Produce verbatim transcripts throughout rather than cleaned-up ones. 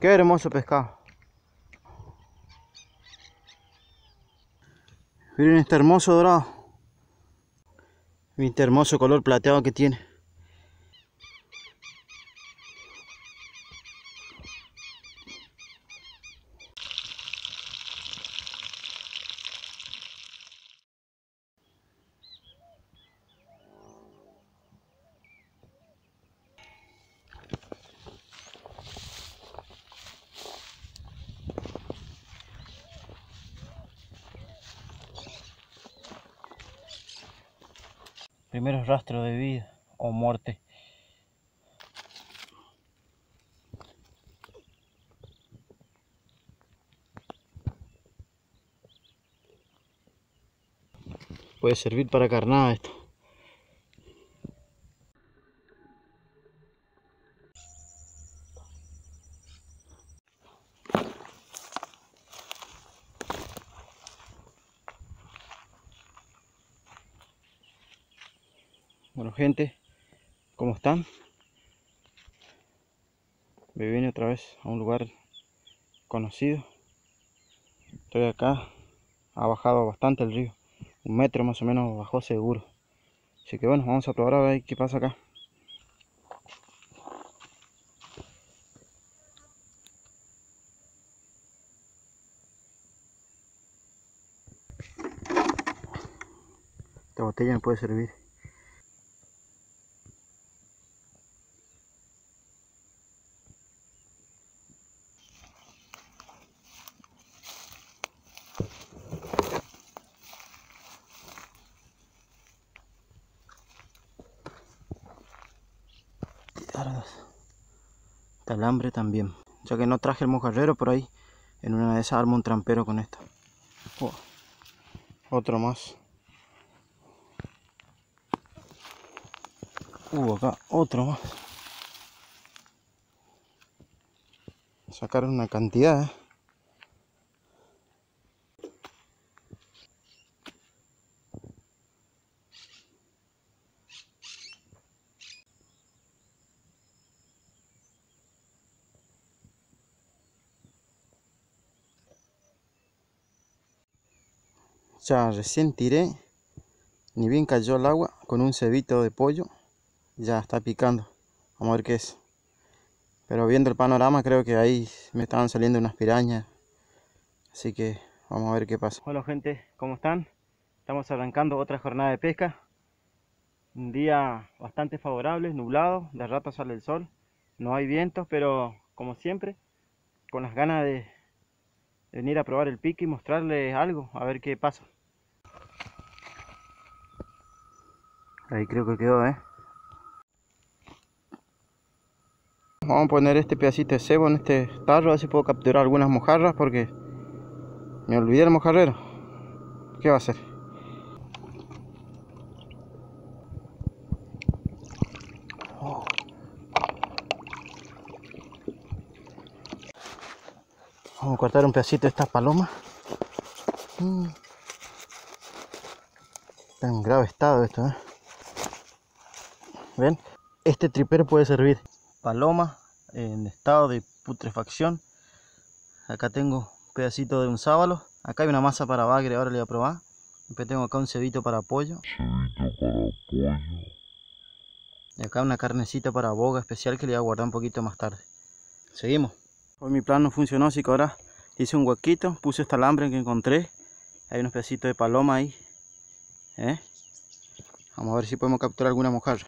Qué hermoso pescado. Miren este hermoso dorado. Miren este hermoso color plateado que tiene. Primeros rastros de vida o muerte. Puede servir para carnada esto. Bueno, gente, ¿cómo están? Me vine otra vez a un lugar conocido. Estoy acá. Ha bajado bastante el río. Un metro más o menos bajó seguro. Así que bueno, vamos a probar a ver qué pasa acá. Esta botella me puede servir. Talambre también, ya que no traje el mojarrero por ahí, en una de esas armo un trampero con esto. Oh, otro más. Uh, acá otro más. Sacaron una cantidad, ¿eh? Ya recién tiré, ni bien cayó el agua, con un cebito de pollo, ya está picando. Vamos a ver qué es. Pero viendo el panorama creo que ahí me estaban saliendo unas pirañas. Así que vamos a ver qué pasa. Hola gente, ¿cómo están? Estamos arrancando otra jornada de pesca. Un día bastante favorable, nublado, de rato sale el sol. No hay vientos, pero como siempre, con las ganas de venir a probar el pique y mostrarles algo, a ver qué pasa. Ahí creo que quedó, ¿eh? Vamos a poner este pedacito de cebo en este tarro, a ver si puedo capturar algunas mojarras, porque me olvidé el mojarrero. ¿Qué va a hacer? Oh. Vamos a cortar un pedacito de estas palomas. Mm. Está en grave estado esto, ¿eh? ¿Ven? Este tripero puede servir. Paloma en estado de putrefacción. Acá tengo un pedacito de un sábalo. Acá hay una masa para bagre, ahora le voy a probar. Después tengo acá un cebito para pollo. Cebito para pollo. Y acá una carnecita para boga especial que le voy a guardar un poquito más tarde. Seguimos. Hoy mi plan no funcionó, así que ahora hice un huequito, puse esta alambre que encontré. Hay unos pedacitos de paloma ahí. ¿Eh? Vamos a ver si podemos capturar alguna mojarra.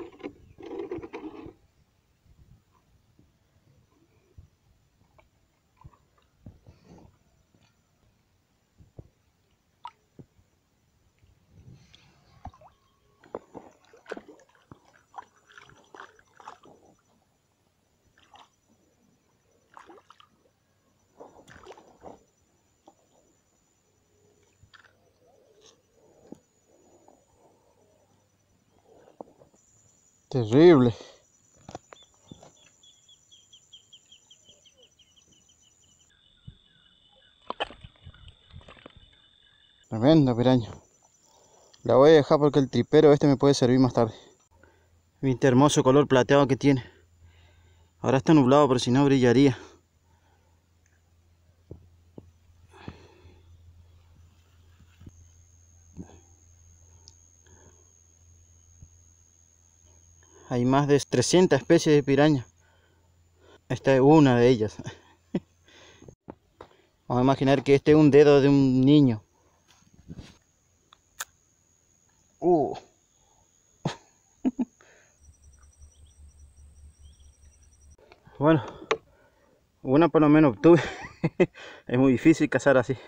Terrible. Tremenda piraña. La voy a dejar porque el tripero este me puede servir más tarde. Miren este hermoso color plateado que tiene. Ahora está nublado, pero si no brillaría. Hay más de trescientas especies de piraña. Esta es una de ellas. Vamos a imaginar que este es un dedo de un niño. Uh. Bueno, una por lo menos obtuve. Es muy difícil cazar así.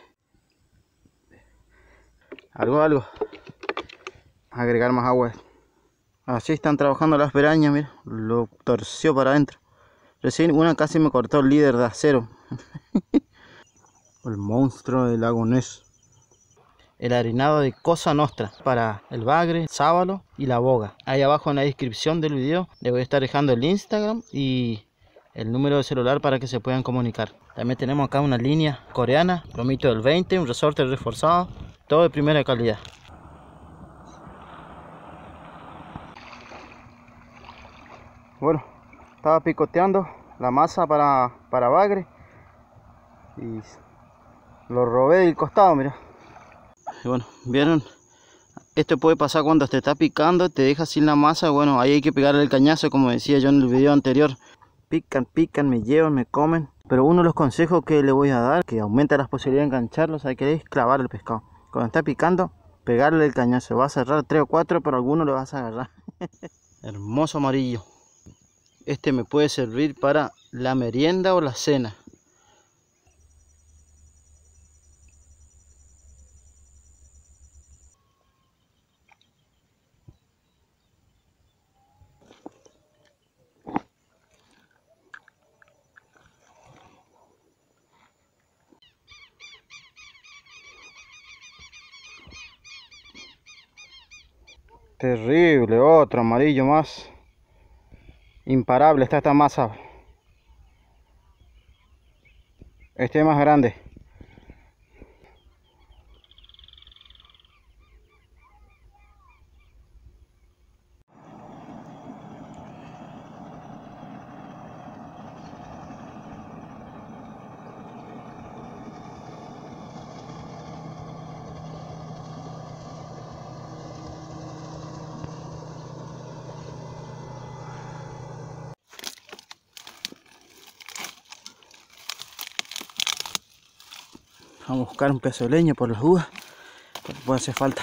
Algo, algo. Agregar más agua. Así están trabajando las pirañas, mira. Lo torció para adentro. Recién una casi me cortó el líder de acero. El monstruo del lago Ness. El harinado de Cosa Nostra para el bagre, el sábalo y la boga. Ahí abajo en la descripción del video le voy a estar dejando el Instagram y el número de celular para que se puedan comunicar. También tenemos acá una línea coreana, lomito del veinte, un resorte reforzado, todo de primera calidad. Bueno, estaba picoteando la masa para, para bagre y lo robé del costado, mira. Y bueno, vieron, esto puede pasar cuando te está picando, te deja sin la masa. Bueno, ahí hay que pegarle el cañazo, como decía yo en el video anterior. Pican, pican, me llevan, me comen. Pero uno de los consejos que le voy a dar, que aumenta las posibilidades de engancharlos, hay que es clavar el pescado. Cuando está picando, pegarle el cañazo. Va a cerrar tres o cuatro, pero alguno le vas a agarrar. Hermoso amarillo. Este me puede servir para la merienda o la cena. Terrible, otro amarillo más. Imparable está esta masa. Este es más grande. Vamos a buscar un pedazo de leña por las dudas, porque puede hacer falta.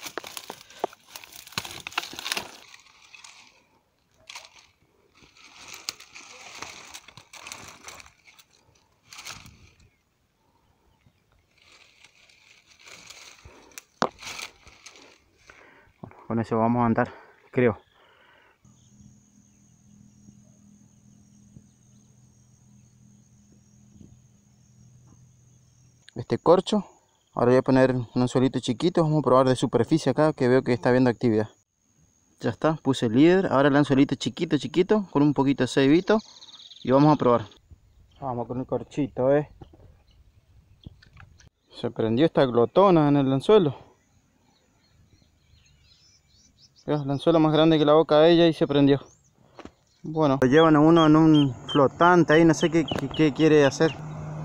Bueno, con eso vamos a andar, creo. Este corcho. Ahora voy a poner un anzuelito chiquito. Vamos a probar de superficie acá, que veo que está viendo actividad. Ya está, puse el líder. Ahora el anzuelito chiquito, chiquito, con un poquito de cebito. Y vamos a probar. Vamos con el corchito, eh. Se prendió esta glotona en el anzuelo. El anzuelo más grande que la boca de ella y se prendió. Bueno, lo llevan a uno en un flotante ahí, no sé qué, qué, qué quiere hacer.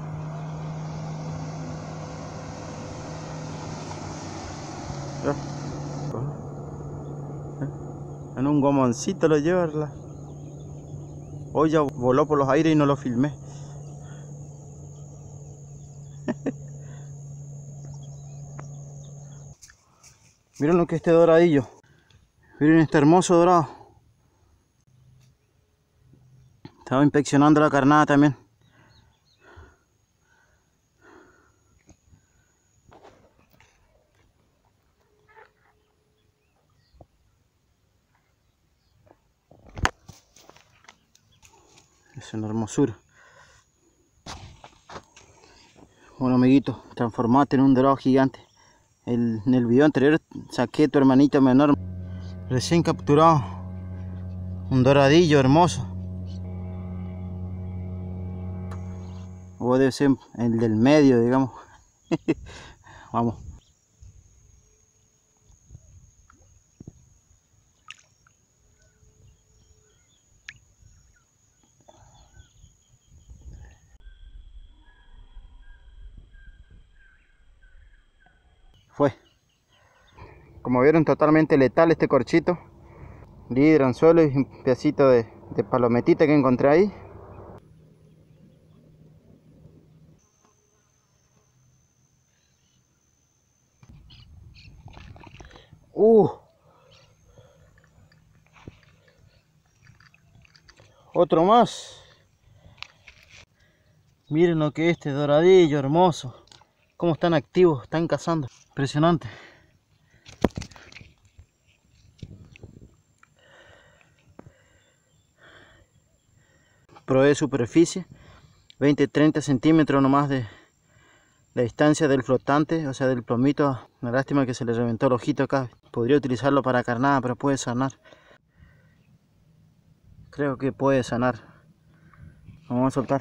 En un gomoncito lo lleva. Hoy ya voló por los aires y no lo filmé. Miren lo que es este doradillo. Miren este hermoso dorado. Estaba inspeccionando la carnada también. Es una hermosura. Bueno, amiguito, transformate en un dorado gigante. El, en el video anterior saqué a tu hermanito menor. Recién capturado. Un doradillo hermoso. O debe ser el del medio, digamos. Vamos. Fue. Como vieron, totalmente letal este corchito. de hidroanzuelo y un pedacito de, de palometita que encontré ahí. Uh, otro más. Miren lo que es este doradillo hermoso. Cómo están activos, están cazando. Impresionante. Probé superficie, veinte treinta centímetros nomás de, de distancia del flotante, o sea del plomito. Una lástima que se le reventó el ojito acá. Podría utilizarlo para carnada, pero puede sanar. Creo que puede sanar. Vamos a soltar.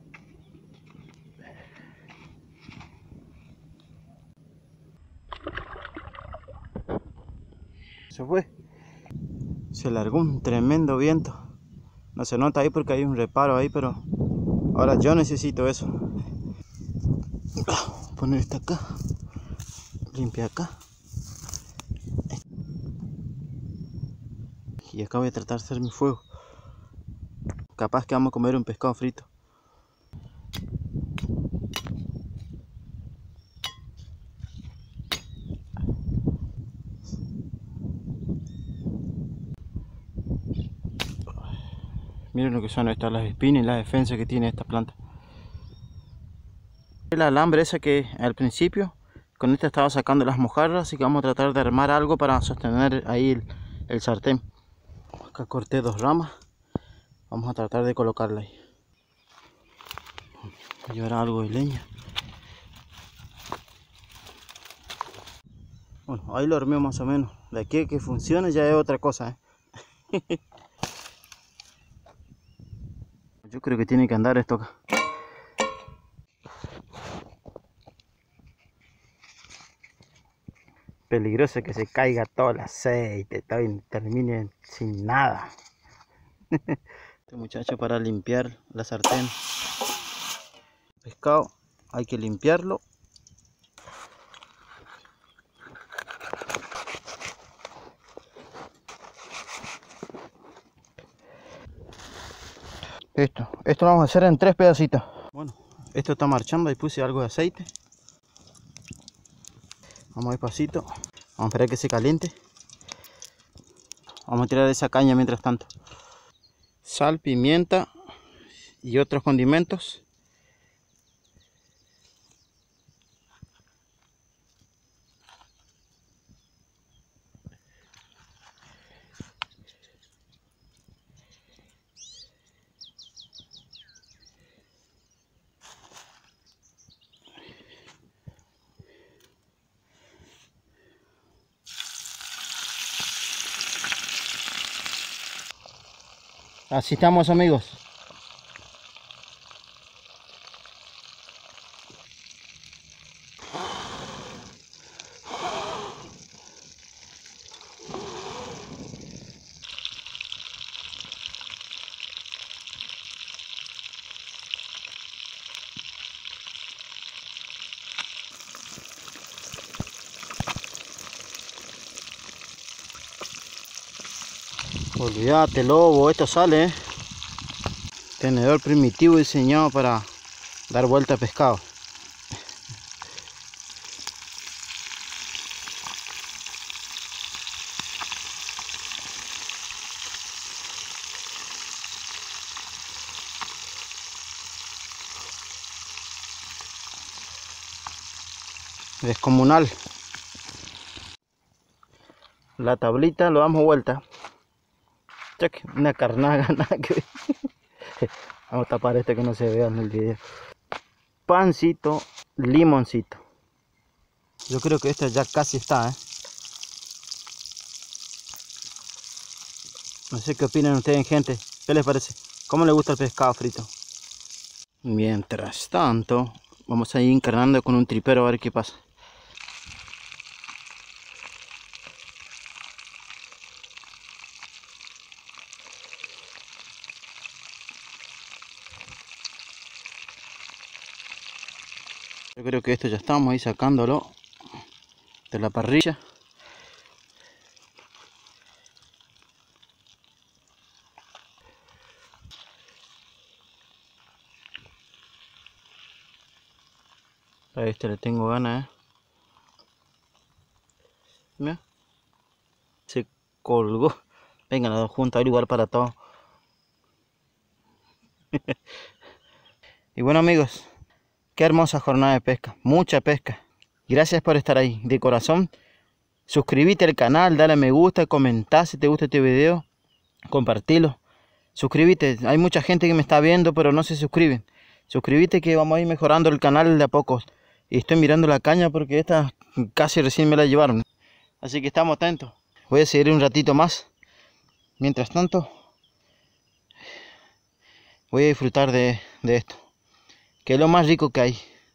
Se fue. Se largó un tremendo viento. No se nota ahí porque hay un reparo ahí, pero ahora yo necesito eso. Poner esta acá. Limpia acá. Y acá voy a tratar de hacer mi fuego. Capaz que vamos a comer un pescado frito. Miren lo que son estas, las espinas y las defensas que tiene esta planta. El alambre ese que al principio, con este estaba sacando las mojarras, así que vamos a tratar de armar algo para sostener ahí el, el sartén. Acá corté dos ramas, vamos a tratar de colocarla ahí. Voy a llevar algo de leña. Bueno, ahí lo armé más o menos. De aquí a que funcione ya es otra cosa, ¿eh? Yo creo que tiene que andar esto acá. Peligroso que se caiga todo el aceite y termine sin nada. Este muchacho para limpiar la sartén. El pescado hay que limpiarlo. Esto, esto lo vamos a hacer en tres pedacitos. Bueno, esto está marchando, ahí puse algo de aceite. Vamos despacito, vamos a esperar que se caliente. Vamos a tirar esa caña mientras tanto. Sal, pimienta y otros condimentos. Así estamos, amigos. Olvídate, lobo, esto sale, ¿eh? Tenedor primitivo diseñado para dar vuelta a pescado. Descomunal. La tablita lo damos vuelta. Check, una carnaga, nada que ver. Vamos a tapar este que no se vea en el video. Pancito, limoncito. Yo creo que este ya casi está, ¿eh? No sé qué opinan ustedes, gente. ¿Qué les parece? ¿Cómo les gusta el pescado frito? Mientras tanto, vamos a ir encarnando con un tripero a ver qué pasa. Yo creo que esto ya estamos ahí sacándolo de la parrilla. este le tengo ganas, eh. Mira, se colgó. Vengan los dos juntos, hay lugar para todos. Y bueno amigos, qué hermosa jornada de pesca, mucha pesca. Gracias por estar ahí, de corazón. Suscríbete al canal, dale a me gusta, comenta si te gusta este video, compartilo. Suscríbete, hay mucha gente que me está viendo pero no se suscriben. Suscríbete que vamos a ir mejorando el canal de a poco. Y estoy mirando la caña porque esta casi recién me la llevaron. Así que estamos atentos. Voy a seguir un ratito más. Mientras tanto, voy a disfrutar de, de esto, que es lo más rico que hay.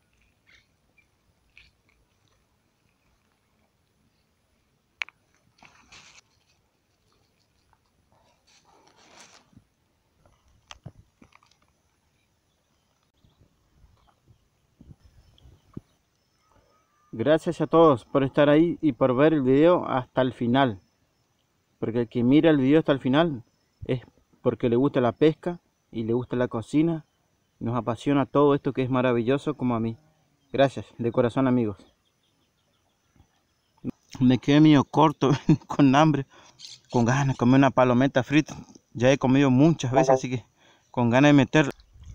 Gracias a todos por estar ahí y por ver el video hasta el final. Porque el que mira el video hasta el final es porque le gusta la pesca y le gusta la cocina. Nos apasiona todo esto que es maravilloso como a mí. Gracias, de corazón amigos. Me quedé medio corto, con hambre, con ganas de comer una palometa frita. Ya he comido muchas veces, así que con ganas de meterla.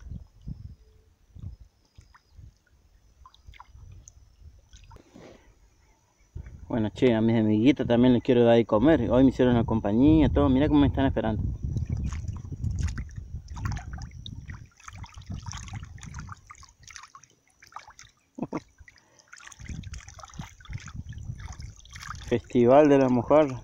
Bueno, che, a mis amiguitas también les quiero dar de comer. Hoy me hicieron la compañía, todo. Mira cómo me están esperando. Festival de la mojarra.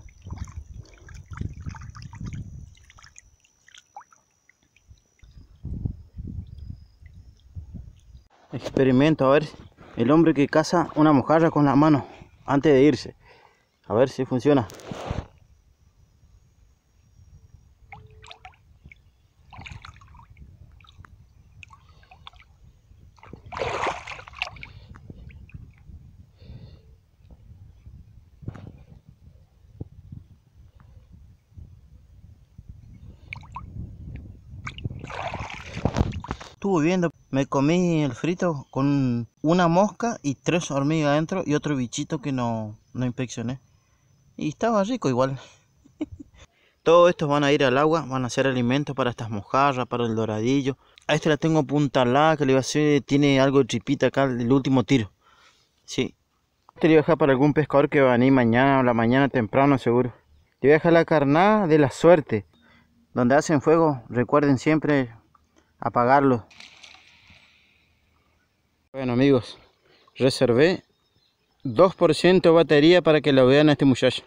Experimento, a ver, el hombre que caza una mojarra con la mano antes de irse. A ver si funciona. Estuve viendo, me comí el frito con una mosca y tres hormigas adentro y otro bichito que no, no inspeccioné. Y estaba rico igual. Todos estos van a ir al agua, van a ser alimento para estas mojarras, para el doradillo. A este la tengo apuntalada, que le iba a hacer, tiene algo de tripita acá, el último tiro. Sí. Este le voy a dejar para algún pescador que va a venir mañana o la mañana temprano seguro. Le voy a dejar la carnada de la suerte. Donde hacen fuego, recuerden siempre apagarlo. Bueno amigos, reservé dos por ciento de batería para que lo vean a este muchacho.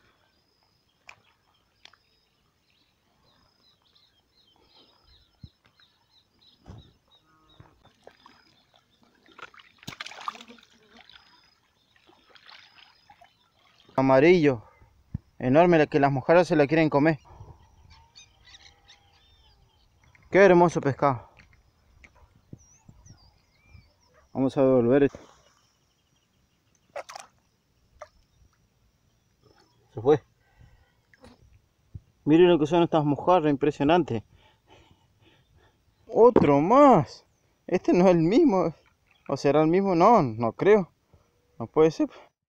Amarillo, enorme, que las mojarras se la quieren comer. Qué hermoso pescado. Vamos a devolver esto. Se fue. Miren lo que son estas mojarras, impresionante. Otro más. Este no es el mismo. ¿O será el mismo? No, no creo. No puede ser.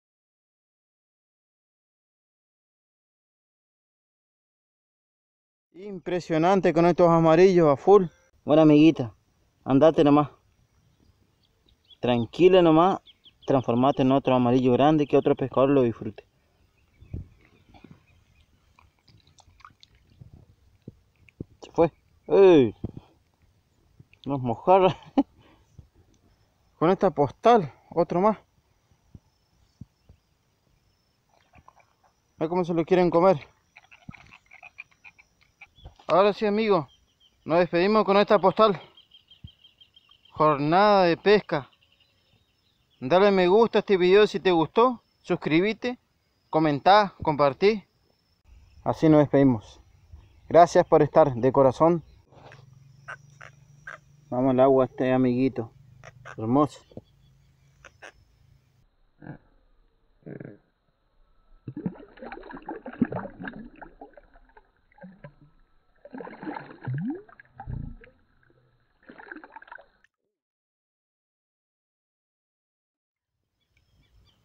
Impresionante con estos amarillos a full. Bueno amiguita, andate nomás. Tranquila nomás. Transformate en otro amarillo grande que otro pescador lo disfrute. Se fue. ¡Ey! Unos mojarras. Con esta postal, otro más. Ve cómo se lo quieren comer. Ahora sí amigos, nos despedimos con esta postal. Jornada de pesca. Dale me gusta a este video si te gustó. Suscríbete, comentá, compartí. Así nos despedimos. Gracias por estar de corazón. Vamos al agua este amiguito. Hermoso.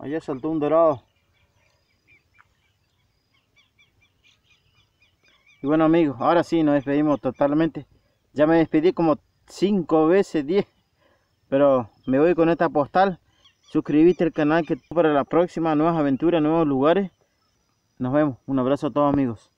Allá saltó un dorado. Y bueno amigos, ahora sí nos despedimos totalmente. Ya me despedí como cinco veces, diez. Pero me voy con esta postal. Suscríbete al canal que para la próxima, nuevas aventuras, nuevos lugares. Nos vemos. Un abrazo a todos amigos.